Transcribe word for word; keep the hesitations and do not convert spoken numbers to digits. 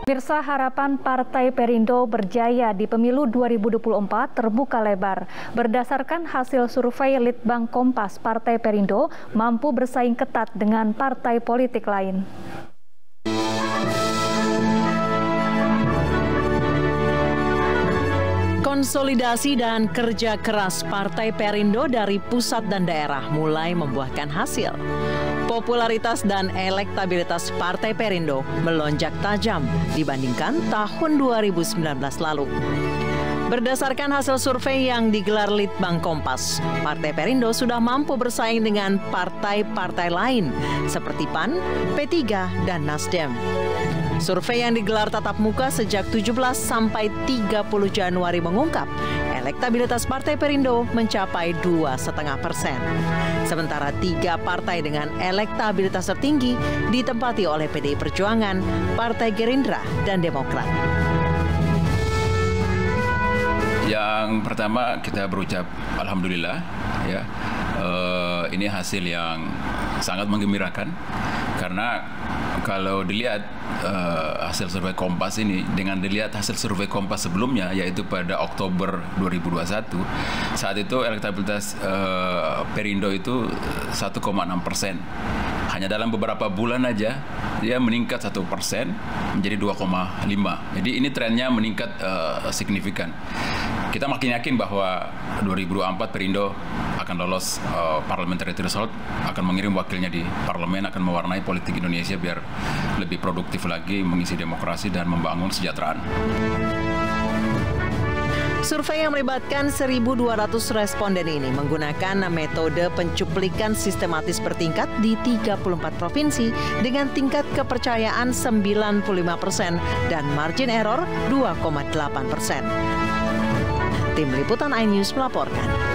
Pemirsa, harapan Partai Perindo berjaya di pemilu dua ribu dua puluh empat terbuka lebar. Berdasarkan hasil survei Litbang Kompas, Partai Perindo mampu bersaing ketat dengan partai politik lain. Konsolidasi dan kerja keras Partai Perindo dari pusat dan daerah mulai membuahkan hasil. Popularitas dan elektabilitas Partai Perindo melonjak tajam dibandingkan tahun dua ribu sembilan belas lalu. Berdasarkan hasil survei yang digelar Litbang Kompas, Partai Perindo sudah mampu bersaing dengan partai-partai lain seperti P A N, P tiga, dan Nasdem. Survei yang digelar tatap muka sejak tujuh belas sampai tiga puluh Januari mengungkap elektabilitas Partai Perindo mencapai dua koma lima persen. Sementara tiga partai dengan elektabilitas tertinggi ditempati oleh P D I Perjuangan, Partai Gerindra, dan Demokrat. Yang pertama kita berucap alhamdulillah, ya. Uh, ini hasil yang sangat menggembirakan karena kalau dilihat uh, hasil survei Kompas ini dengan dilihat hasil survei Kompas sebelumnya, yaitu pada Oktober dua ribu dua puluh satu, saat itu elektabilitas uh, Perindo itu satu koma enam persen. Hanya dalam beberapa bulan aja dia meningkat satu persen menjadi dua koma lima. Jadi ini trennya meningkat uh, signifikan. Kita makin yakin bahwa dua ribu dua puluh empat Perindo akan lolos uh, parliamentary threshold, akan mengirim wakilnya di parlemen, akan mewarnai politik Indonesia biar lebih produktif lagi mengisi demokrasi dan membangun kesejahteraan. Survei yang melibatkan seribu dua ratus responden ini menggunakan metode pencuplikan sistematis bertingkat di tiga puluh empat provinsi dengan tingkat kepercayaan sembilan puluh lima persen dan margin error dua koma delapan persen. Tim Liputan iNews melaporkan.